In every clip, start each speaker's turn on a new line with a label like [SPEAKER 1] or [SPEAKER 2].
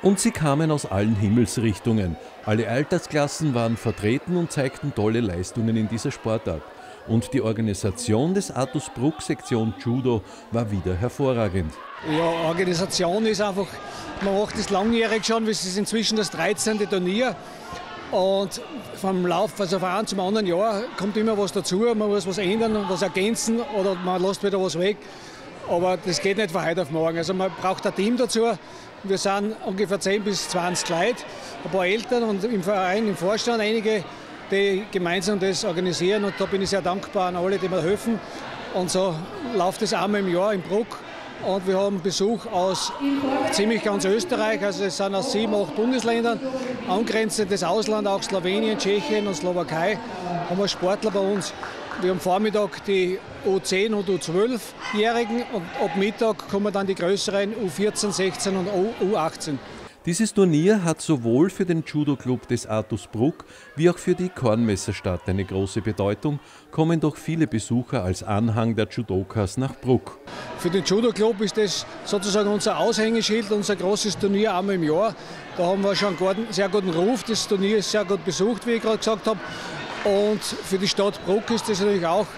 [SPEAKER 1] Und sie kamen aus allen Himmelsrichtungen. Alle Altersklassen waren vertreten und zeigten tolle Leistungen in dieser Sportart. Und die Organisation des Artus Bruck Sektion Judo war wieder hervorragend.
[SPEAKER 2] Ja, Organisation ist einfach, man macht das langjährig schon, es ist inzwischen das 13. Turnier. Und vom Lauf, also von einem zum anderen Jahr, kommt immer was dazu, man muss was ändern, was ergänzen oder man lässt wieder was weg. Aber das geht nicht von heute auf morgen. Also man braucht ein Team dazu. Wir sind ungefähr 10 bis 20 Leute, ein paar Eltern und im Verein, im Vorstand einige, die gemeinsam das organisieren. Und da bin ich sehr dankbar an alle, die mir helfen. Und so läuft es einmal im Jahr in Bruck. Und wir haben Besuch aus ziemlich ganz Österreich, also es sind aus 7, 8 Bundesländern, angrenzendes Ausland, auch Slowenien, Tschechien und Slowakei, haben wir Sportler bei uns. Wir haben Vormittag die U10 und U12-Jährigen und ab Mittag kommen dann die größeren U14, 16 und U18.
[SPEAKER 1] Dieses Turnier hat sowohl für den Judo-Club des Artus Bruck wie auch für die Kornmesserstadt eine große Bedeutung, kommen doch viele Besucher als Anhang der Judokas nach Bruck.
[SPEAKER 2] Für den Judo-Club ist das sozusagen unser Aushängeschild, unser großes Turnier einmal im Jahr. Da haben wir schon einen sehr guten Ruf, das Turnier ist sehr gut besucht, wie ich gerade gesagt habe. Und für die Stadt Bruck ist das natürlich auch,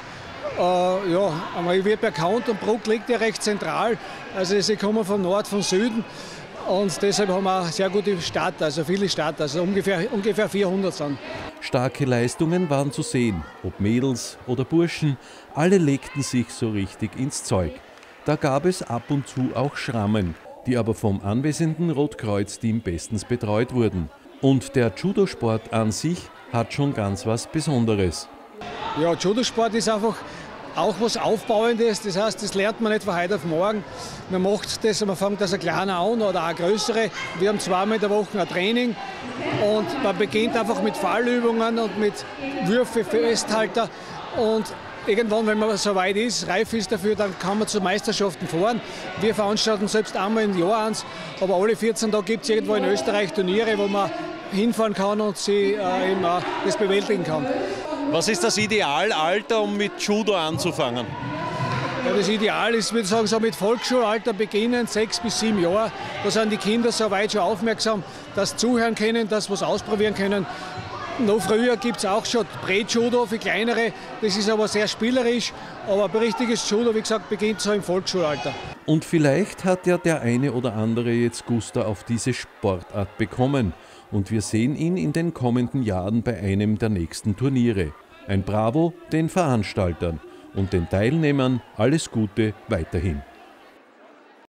[SPEAKER 2] einmal wird bekannt und Bruck liegt ja recht zentral, also sie kommen vom Nord, vom Süden. Und deshalb haben wir eine sehr gute Stadt, also viele Stadt, also ungefähr 400 sind.
[SPEAKER 1] Starke Leistungen waren zu sehen, ob Mädels oder Burschen, alle legten sich so richtig ins Zeug. Da gab es ab und zu auch Schrammen, die aber vom anwesenden Rotkreuz-Team bestens betreut wurden. Und der Judosport an sich hat schon ganz was Besonderes.
[SPEAKER 2] Ja, Judosport ist einfach auch was Aufbauendes, das heißt, das lernt man nicht von heute auf morgen. Man macht das, man fängt das ein kleiner an oder auch größere. Wir haben zweimal in der Woche ein Training und man beginnt einfach mit Fallübungen und mit Würfe, Festhalter und irgendwann, wenn man so weit ist, reif ist dafür, dann kann man zu Meisterschaften fahren. Wir veranstalten selbst einmal im Jahr eins, aber alle 14 Tage gibt es irgendwo in Österreich Turniere, wo man hinfahren kann und sie eben das bewältigen kann.
[SPEAKER 3] Was ist das Idealalter, um mit Judo anzufangen?
[SPEAKER 2] Ja, das Ideal ist, würde ich sagen, so mit Volksschulalter beginnen, 6 bis 7 Jahre. Da sind die Kinder so weit schon aufmerksam, dass sie zuhören können, dass sie was ausprobieren können. Noch früher gibt es auch schon Prä-Judo für Kleinere, das ist aber sehr spielerisch. Aber richtiges Judo, wie gesagt, beginnt so im Volksschulalter.
[SPEAKER 1] Und vielleicht hat ja der eine oder andere jetzt Guster auf diese Sportart bekommen. Und wir sehen ihn in den kommenden Jahren bei einem der nächsten Turniere. Ein Bravo den Veranstaltern und den Teilnehmern alles Gute weiterhin.